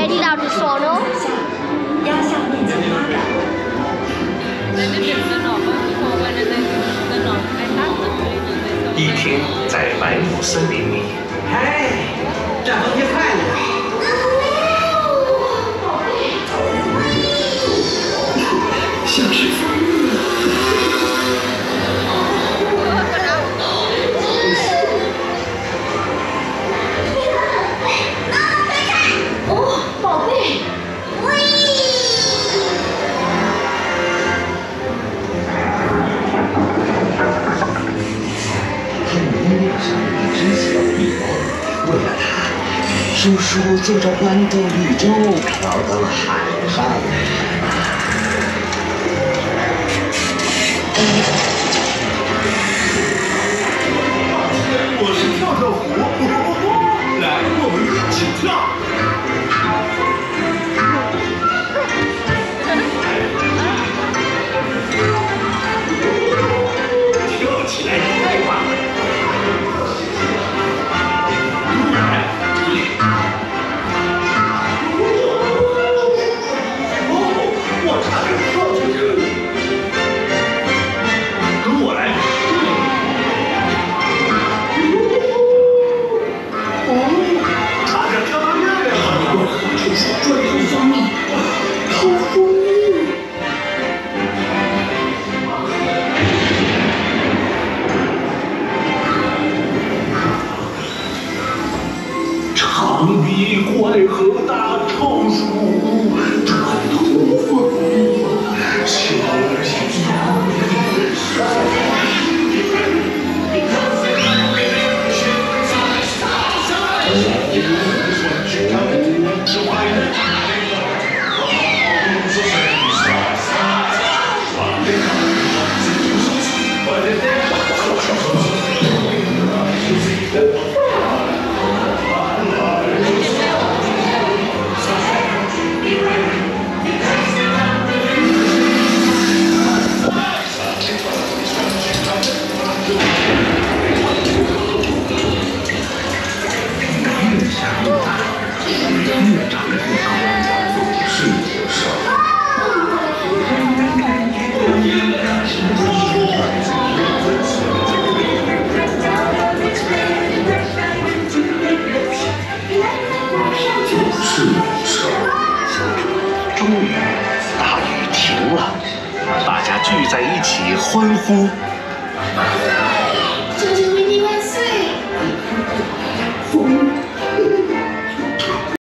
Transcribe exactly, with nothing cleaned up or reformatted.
vedi là ci sono? 压向面前发展。 一听在白木森林里， 嗨，战斗愉快了。 像是哦，宝贝。 为了他，叔叔坐着豌豆绿洲飘到了海上。 我是跳跳虎，来，我们一起跳。跳起来太棒了！ 我差点跳进去了，跟我来。哦，差点跳到月亮了。就是专用蜂蜜，好蜂蜜。长臂怪和大臭鼠，专吐蜂蜜，小心羊。 终于，大雨停了，大家聚在一起欢呼。